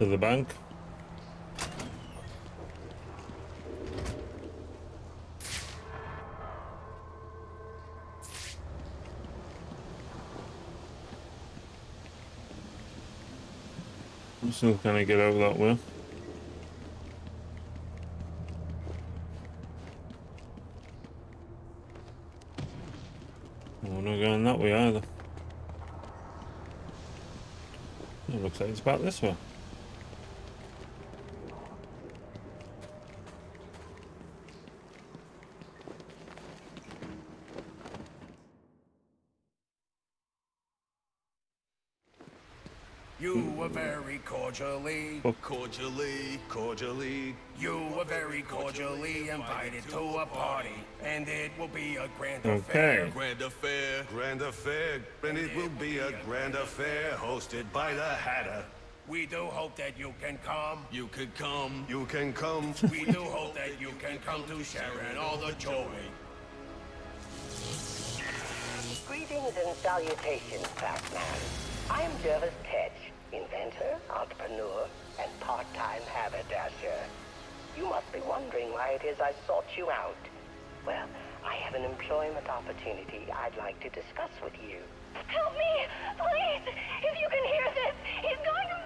to the bank. So can I get out that way? Oh, we're not going that way either. It looks like it's back this way. You were very cordially, you were very cordially invited to a party, and it will be a grand affair. Grand affair, and it will be a grand affair hosted by the Hatter. We do hope that you can come. You can come. You can come. We do hope that you can come to share in all the joy. Greetings and salutations, Pac-Man. I'm Jervis Tetch, inventor, entrepreneur, and part-time haberdasher. You must be wondering why it is I sought you out. Well, I have an employment opportunity I'd like to discuss with you. Help me, please! If you can hear this, he's going to...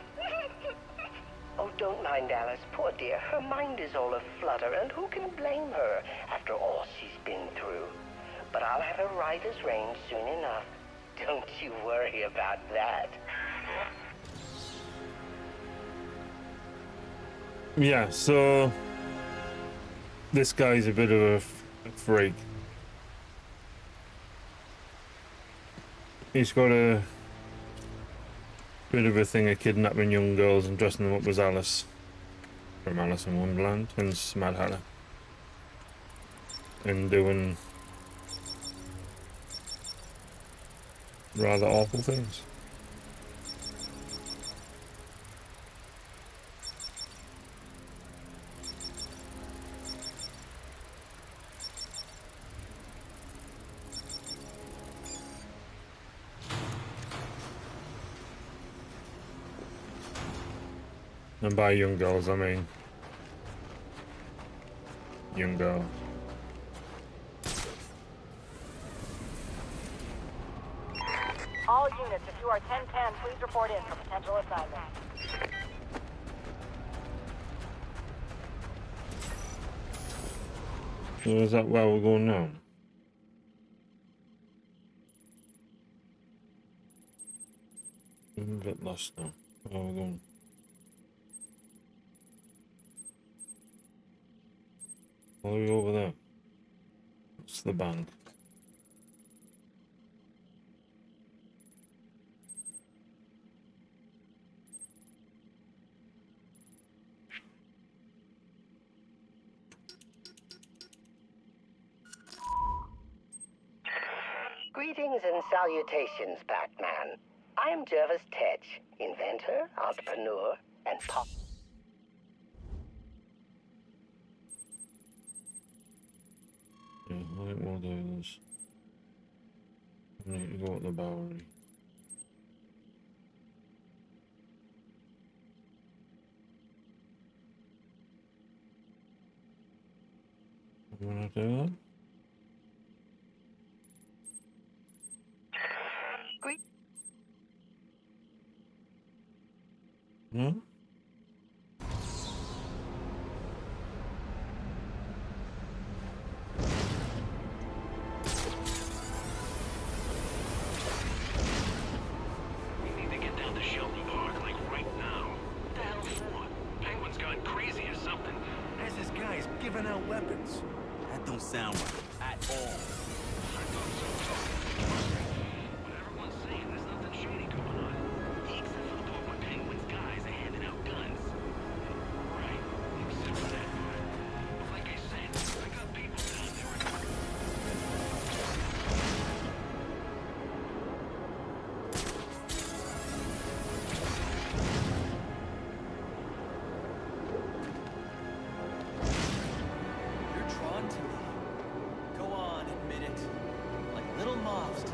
Oh, don't mind Alice, poor dear. Her mind is all aflutter, and who can blame her after all she's been through? But I'll have her right as rain soon enough. Don't you worry about that. Yeah, so this guy's a bit of a freak. He's got a bit of a thing of kidnapping young girls and dressing them up as Alice from Alice in Wonderland and Mad Hatter, and doing rather awful things. And by young girls, I mean young girls. All units, if you are 1010, please report in for potential assignment. So is that where we're going now? I'm a bit lost now. Where are we going? All the way over there. It's the bank. Greetings and salutations, Pac-Man. I'm Jervis Tetch, inventor, entrepreneur, and pop. Yeah, I think we'll do this. I need to go at the Bowery. I'm gonna do that. No? Giving out weapons. That don't sound right at all. What everyone's saying, there's nothing shady going on. Except for the part where Penguin's guys are handing out guns. Right, except for that part. But like I said, I got people down there.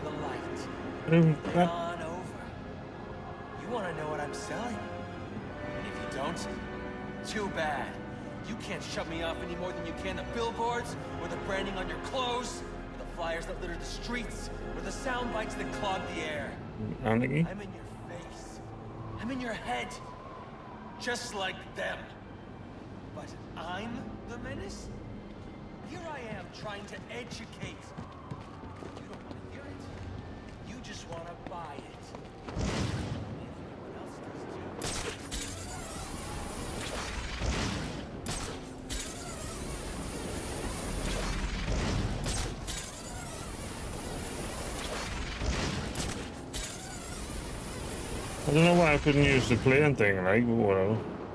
Come on over. You want to know what I'm selling? Too bad. You can't shut me off any more than you can the billboards, or the branding on your clothes, or the flyers that litter the streets, or the sound bites that clog the air. Anarchy? I'm in your face. I'm in your head. Just like them. But I'm the menace? Here I am trying to educate. You don't want to hear it. You just want to buy it. Everyone else does too. I don't know why I couldn't use the plane thing, like, but whatever.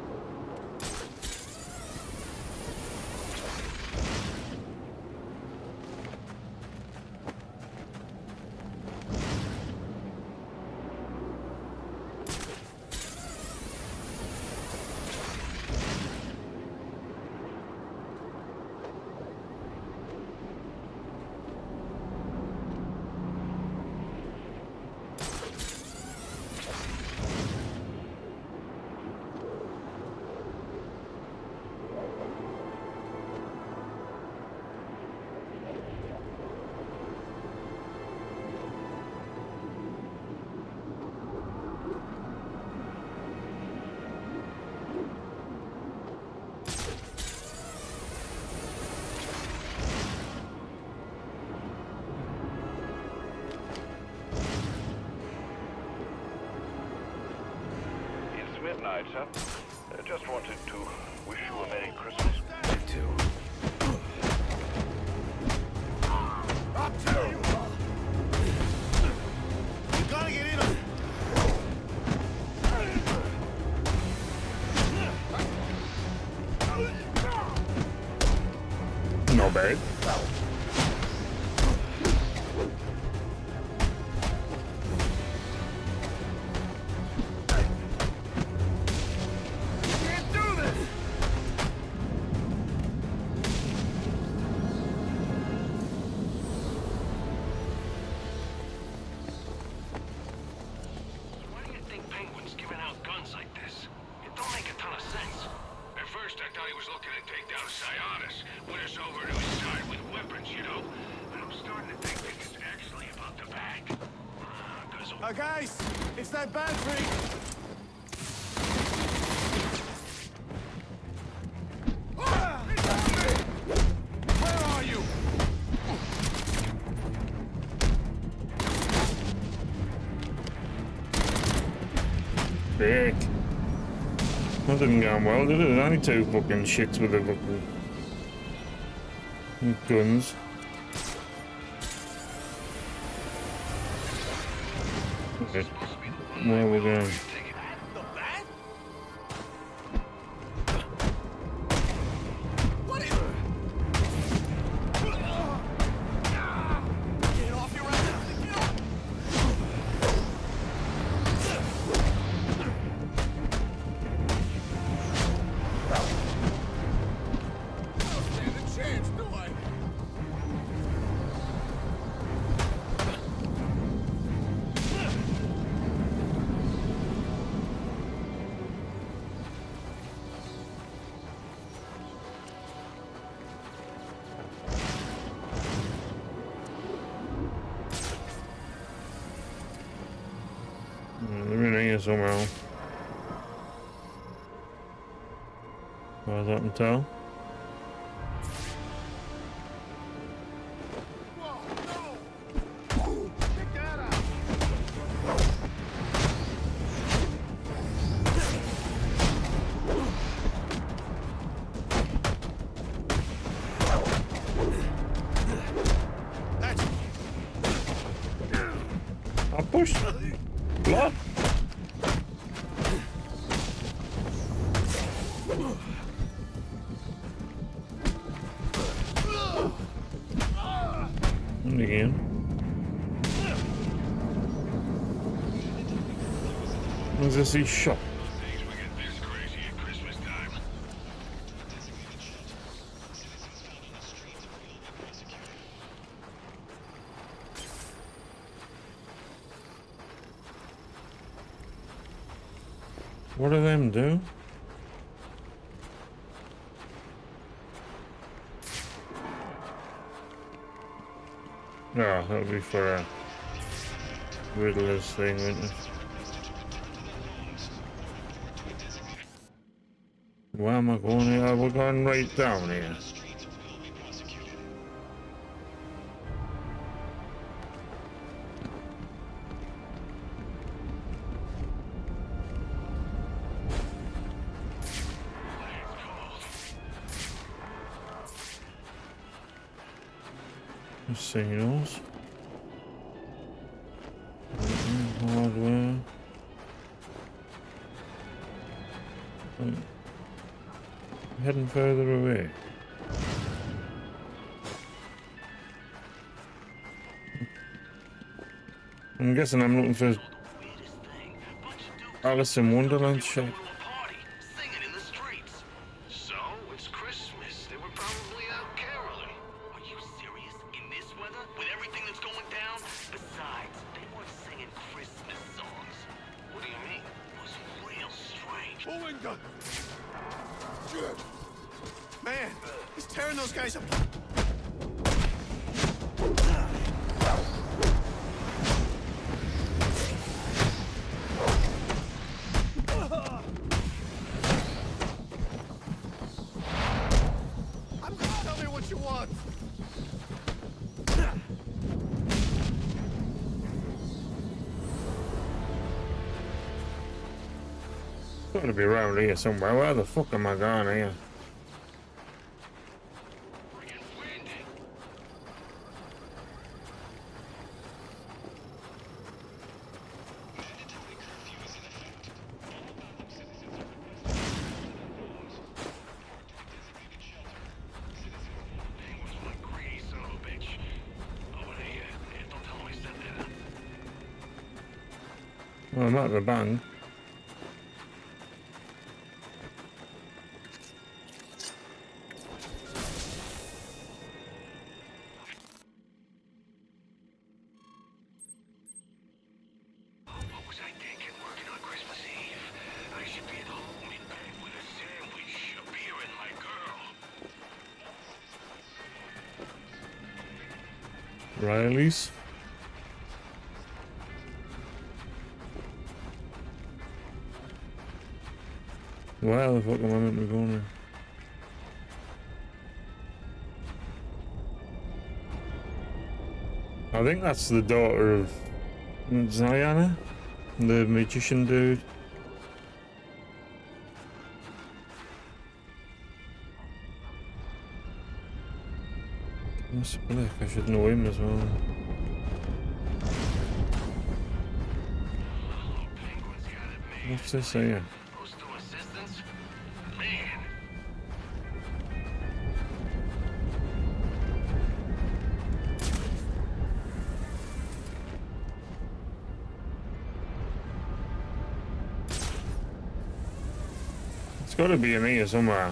Midnight, sir. Just wanted to wish you a Merry Christmas. You too. Up to you! You gotta get in on it. Not bad. guys, it's that battery. Where are you? Big. That didn't go well, did it? There's only two fucking shits with the fucking guns. Okay. Where are we going? They're in here somehow. As I can tell. I pushed. Blood. And again. What's this? He shot. What do them do? No, that'll be for a Riddler's thing, wouldn't it? Where am I going here? We're going right down here. Signals. Hardware. Heading further away. I'm guessing I'm looking for Alice in Wonderland shit. Man, he's tearing those guys apart. Tell me what you want. Gotta be around here somewhere. Where the fuck am I going here? Well, I'm at the bank. What was I thinking? Working on Christmas Eve. I should be at home in bed with a sandwich, a beer, and my girl. Riley's. Where the fuck am I meant to be going now? I think that's the daughter of Ziana, the magician dude. Mr. Black, I should know him as well. What's this here? It's got to be in here somewhere.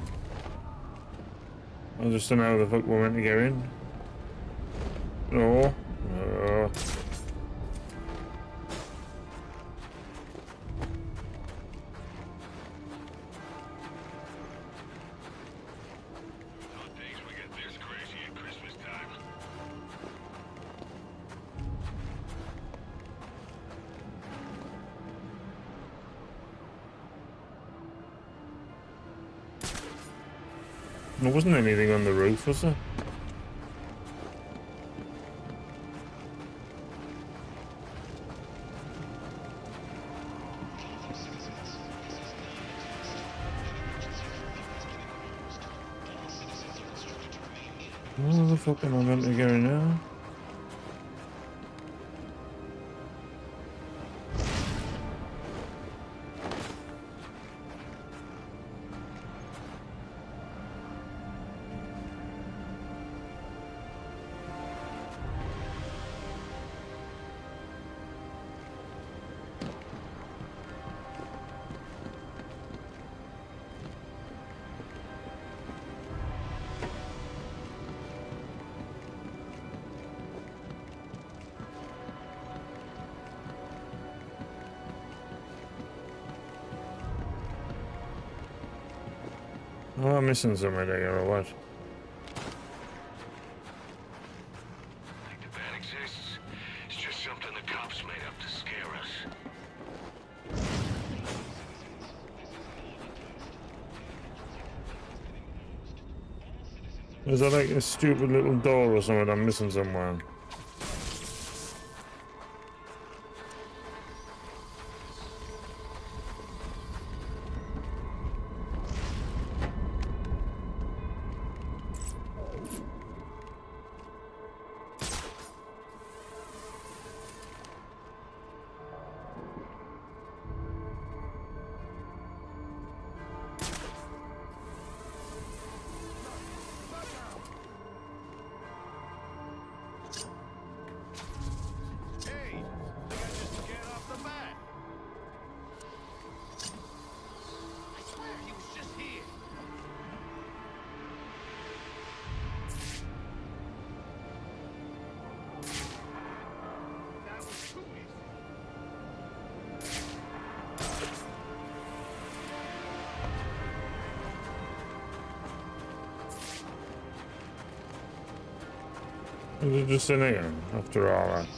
I just don't know how the fuck we're meant to get in. No. There wasn't anything on the roof, was there? Where the fuck am I meant to go now? Oh, I'm missing somewhere there or what? Is that like a stupid little door or something I'm missing somewhere? Is it just in here after all that?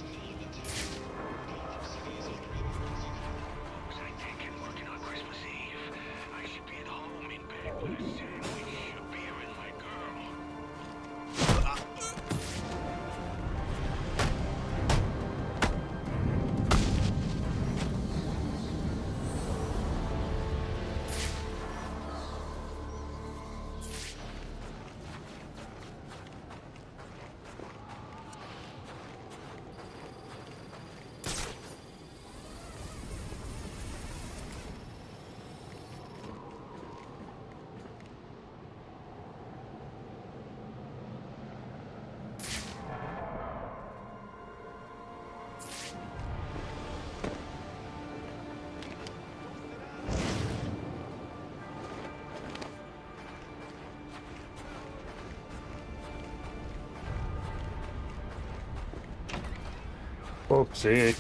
Fuck's sake.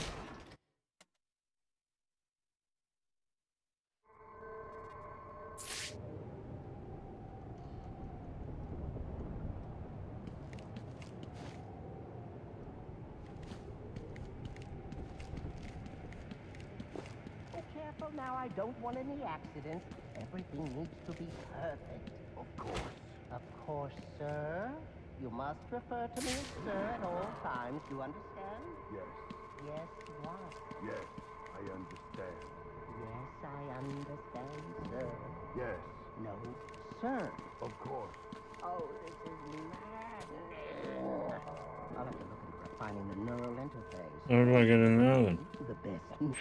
Careful now, I don't want any accidents. Everything needs to be perfect. Of course. Of course, sir. You must refer to me as sir at all times. You understand? Yes. Yes, what? Yes, I understand. Yes, I understand, sir. Yes. No, sir. Of course. Oh, this is madness. I'll have to look into finding the neural interface. How do I get in there then? The best.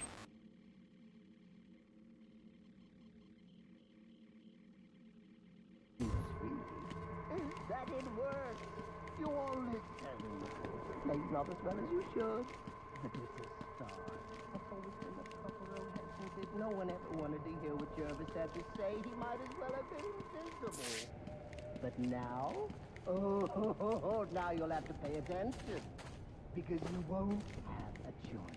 That it works. You all listen. Maybe not as well as you should, but it's a start. It's always been a proper road since no one ever wanted to hear what Jervis had to say. He might as well have been invisible. But now, oh, now you'll have to pay attention, because you won't have a choice.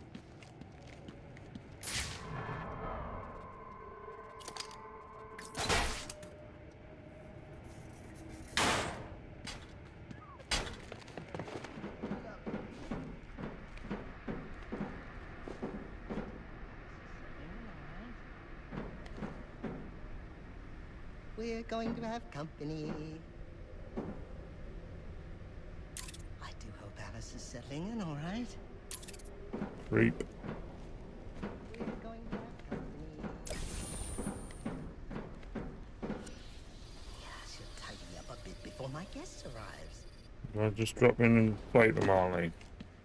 We're going to have company. I do hope Alice is settling in all right. Creep. We're going to have company. Yeah, she'll tidy up a bit before my guest arrives. I'll just drop in and fight them all, like.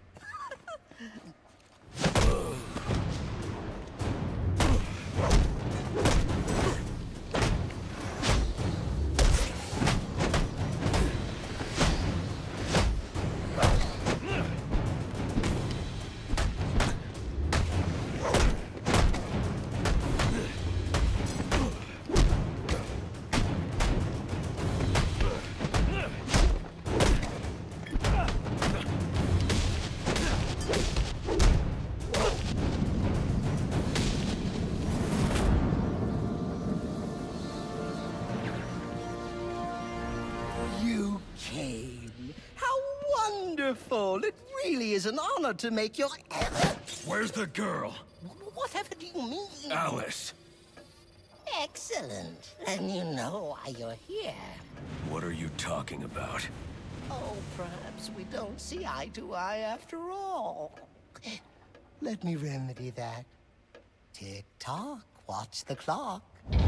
It really is an honor to make your... Where's the girl? Whatever do you mean? Alice. Excellent. Then you know why you're here. What are you talking about? Oh, perhaps we don't see eye to eye after all. Let me remedy that. Tick-tock, watch the clock.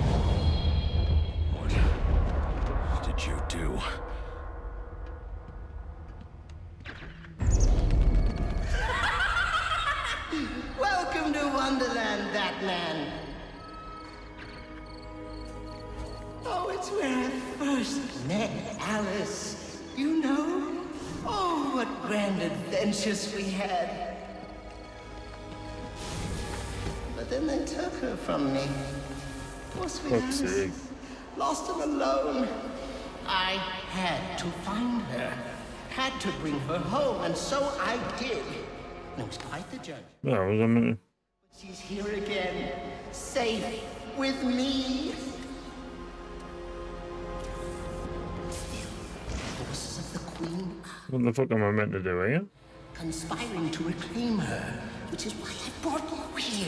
What did you do? Welcome to Wonderland, Batman. Oh, it's where I first met Alice. You know? Oh, what grand adventures we had. But then they took her from me. Poor sweet Alice. Lost and alone. I had to find her. Had to bring her home, and so I did. And it was quite the journey. Yeah, was a minute. She's here again, safe with me. Forces of the Queen What the fuck am I meant to do here? conspiring to reclaim her, which is why I brought you here.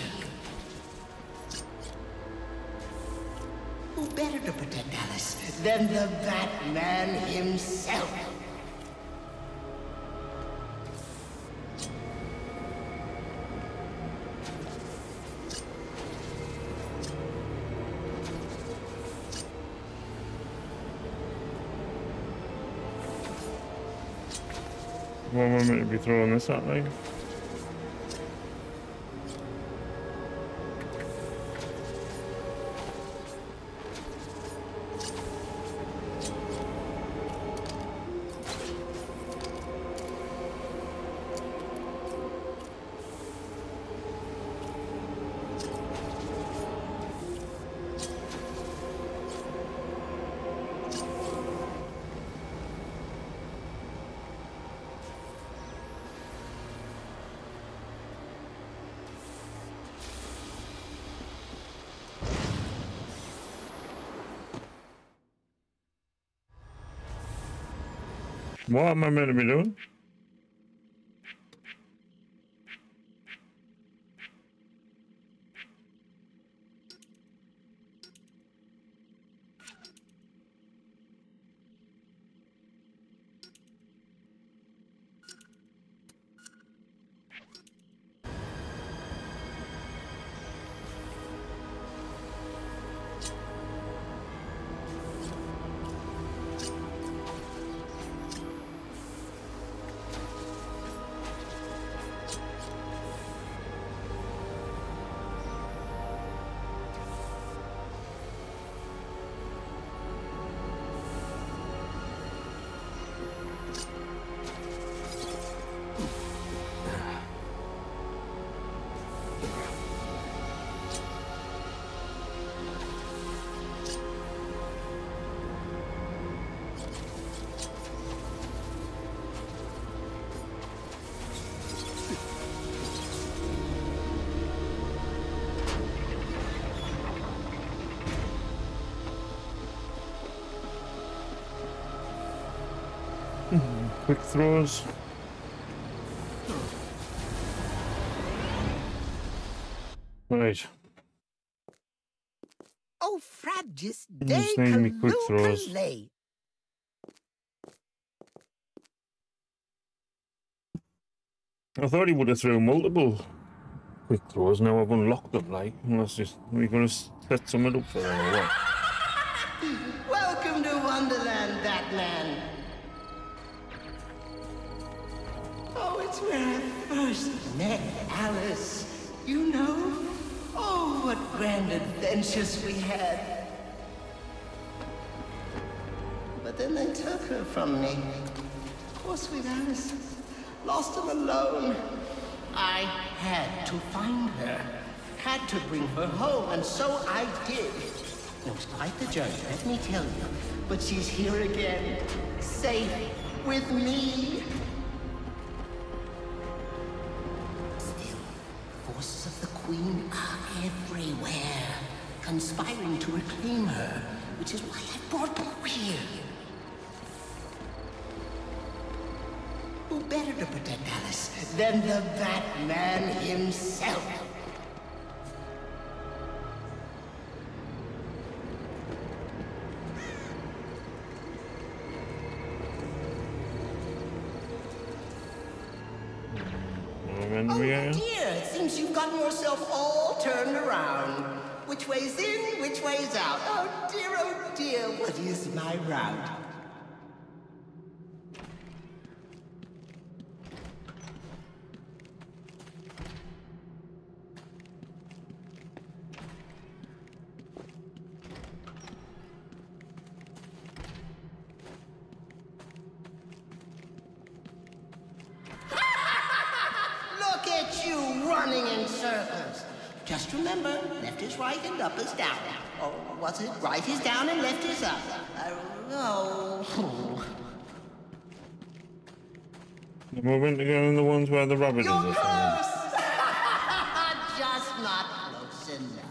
Who better to protect Alice than the Batman himself? What am I meant to be throwing this at, like? What am I meant to be doing? Quick throws. Right. Oh, frabjous You day just need me quick throws. Calais. I thought he would have thrown multiple quick throws. Now I've unlocked them, like, unless we're going to set something up for her or what? Welcome to Wonderland, Batman. Oh, it's where I first met Alice. You know? Oh, what grand adventures we had. But then they took her from me. Poor sweet Alice. Lost and alone. I had to find her. Had to bring her home, and so I did. It was quite the journey, let me tell you. But she's here again, safe with me. Still, forces of the Queen are everywhere, conspiring to reclaim her, which is why I brought you here. Who better to protect Alice than the Batman himself? Anything we got? Dear, it seems you've gotten yourself all turned around. Which way's in, which way's out? Oh dear, what is my route? Look at you running in circles. Just remember, left is right and up is down. Or was it right is down and left is up? Oh. We're meant to go in the ones where the rabbit You're is. Or close! Just not close enough.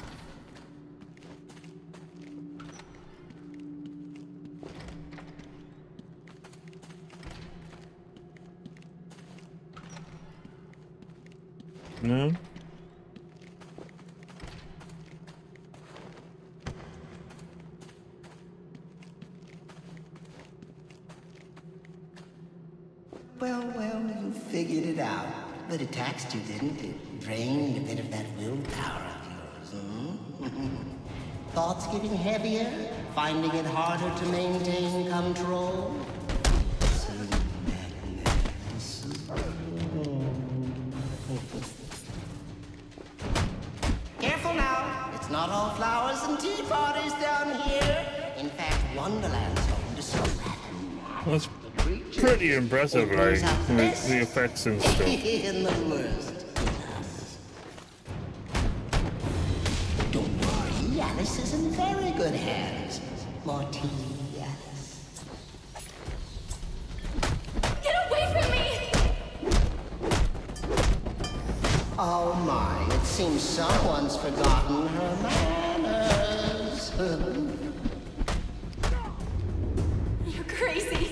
No? Well, you figured it out. But it taxed you, didn't it? Drained a bit of that willpower of yours, Thoughts getting heavier? Finding it harder to maintain control? Careful now. It's not all flowers and tea parties down here. In fact, Wonderland's home to some That's pretty impressive, like, with the effects and stuff. in the worst. Don't worry, Alice is in very good hands. More tea, Alice. Get away from me! Oh my, it seems someone's forgotten her manners. You're crazy.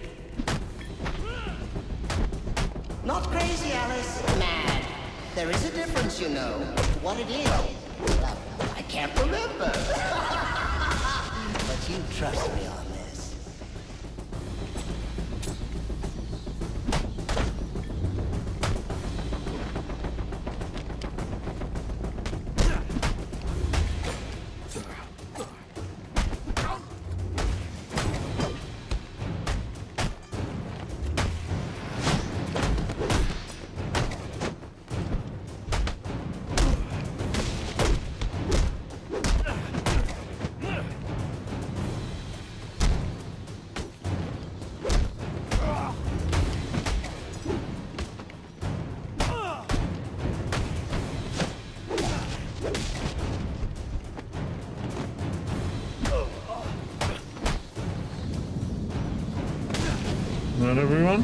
Not crazy, Alice. Mad. There is a difference, you know. What it is, I can't remember. But you trust me on this. Not everyone?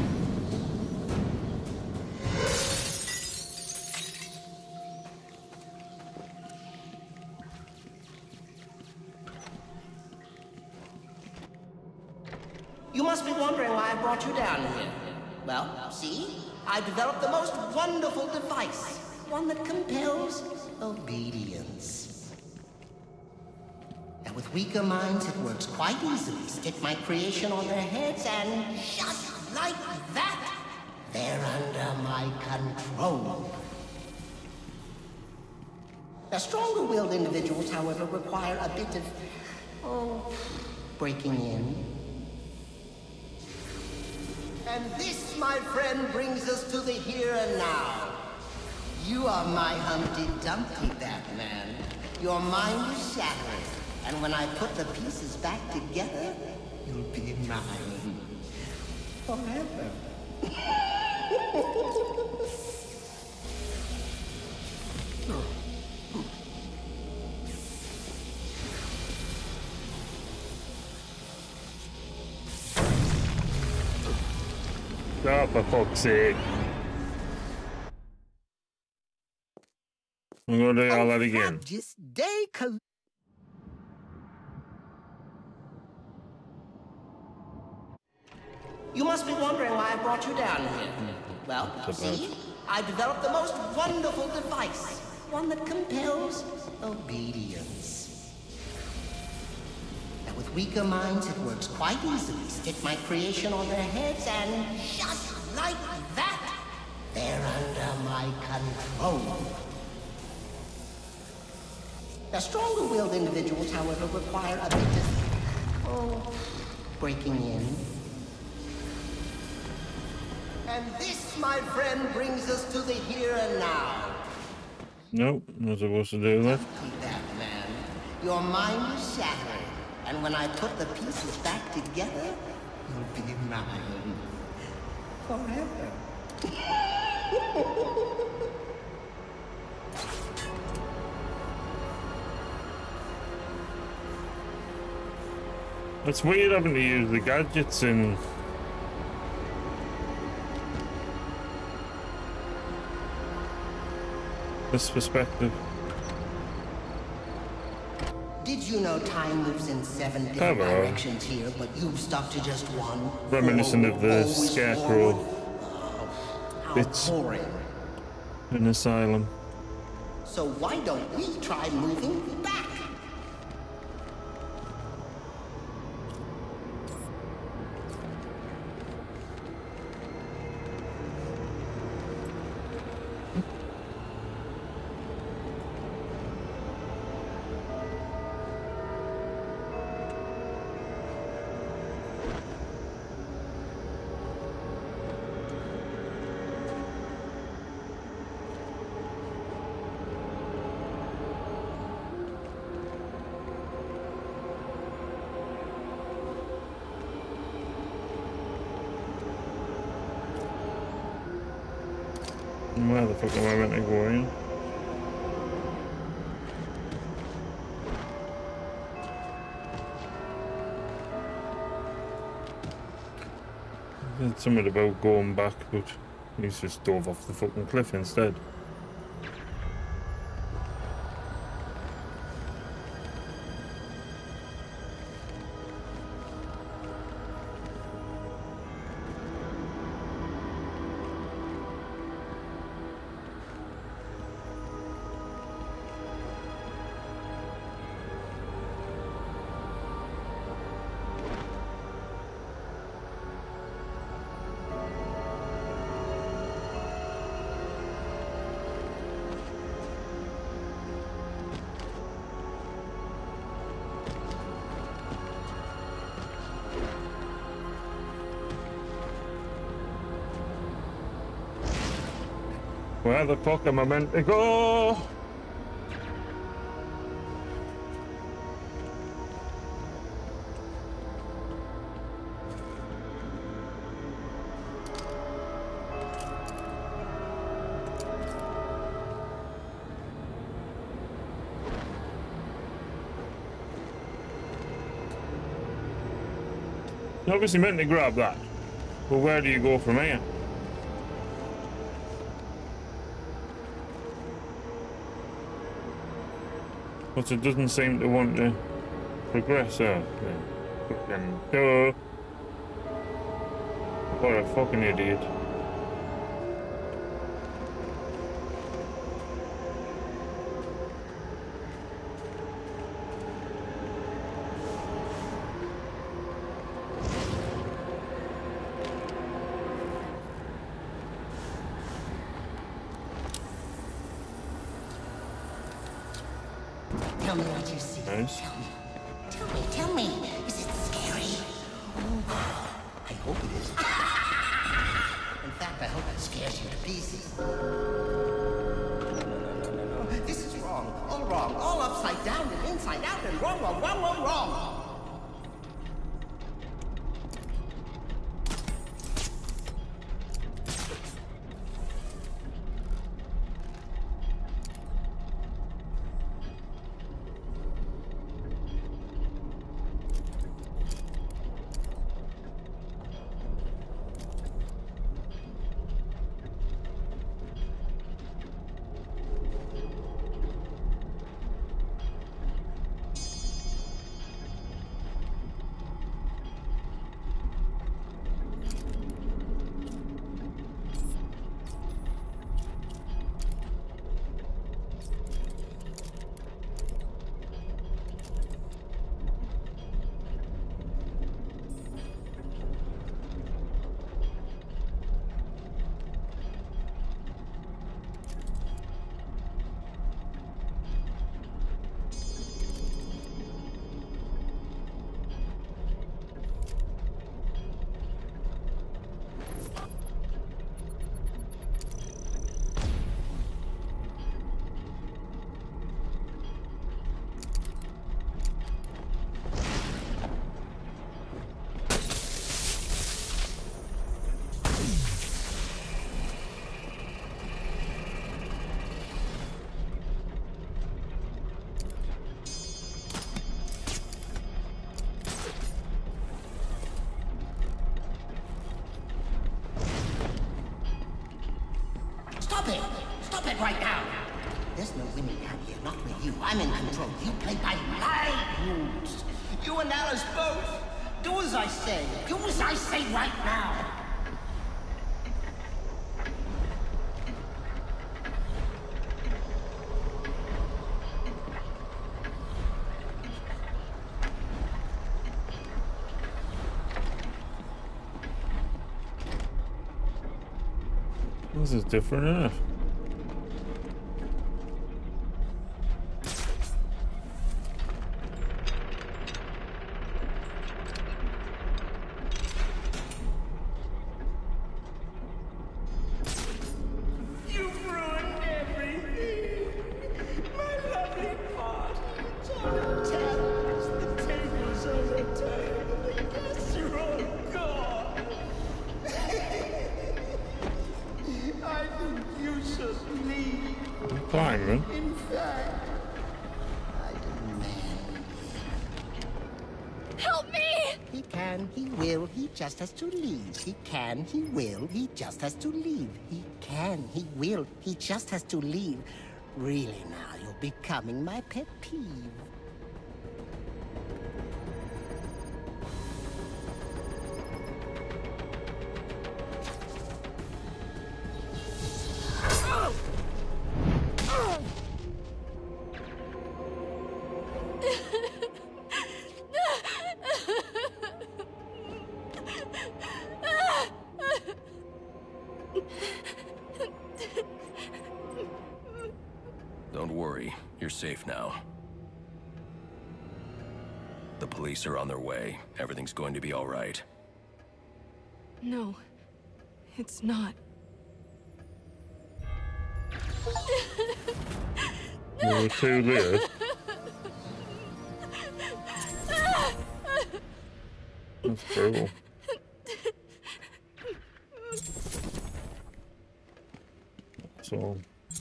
You must be wondering why I brought you down here. Well, see? I developed the most wonderful device. One that compels obedience. Now, with weaker minds, it works quite easily. Stick my creation on their heads and just like that, they're under my control. Now, stronger-willed individuals, however, require a bit of, breaking in. And this, my friend, brings us to the here and now. You are my Humpty Dumpty, Batman. Your mind is shattered, and when I put the pieces back together, you'll be mine. Forever. Oh, for fuck's sake. I'm going to do all that again. You must be wondering why I brought you down here. Well, see? I developed the most wonderful device. One that compels obedience. Now, with weaker minds, it works quite easily. Stick my creation on their heads and just like that, They're under my control. The stronger-willed individuals, however, require a bit of, breaking in. And this, my friend, brings us to the here and now. Nope, not supposed to do that. Keep that, man. Your mind is shattered, and when I put the pieces back together, you'll be mine. Forever. It's weird having to use the gadgets in this perspective. Did you know time moves in 7 different directions here, but you've stuck to just one? Reminiscent of the Scarecrow bits boring. in Asylum. So why don't we try moving back? Where the fuck am I meant to go in? There's something about going back, but he's just dove off the fucking cliff instead. Where the fuck am I meant to go? You're obviously meant to grab that. But where do you go from here? But it doesn't seem to want to progress out. Fucking duh. What a fucking idiot. Tell me what you see. Nice. Tell me. Is it scary? Oh, I hope it is. In fact, I hope it scares you to pieces. No. This is wrong. All wrong. All upside down and inside out and wrong. winning down here, not with you. I'm in control. You play by my rules. You and Alice both. Do as I say. Do as I say right now. This is different, isn't it? You've ruined everything. My lovely party's on a terrace. The tables overturned. The guests are all gone. I think you should leave. Climbing. In fact, I demand Help me! he can, he will, he just has to leave. He can, he will, he just has to leave. He can, he will, he just has to leave. Really now, you're becoming my pet peeve. Don't worry, you're safe now. The police are on their way. Everything's going to be all right. No, it's not. There were two there. That's brutal. So.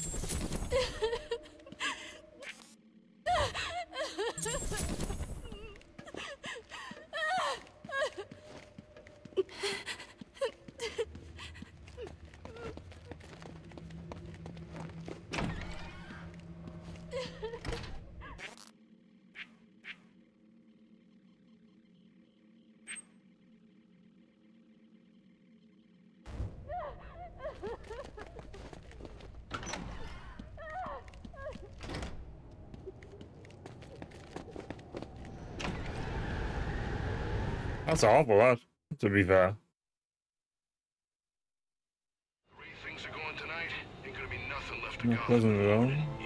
That's awful, that, to be fair. The way things are going tonight, ain't gonna be nothing left to Not go. pleasant at all.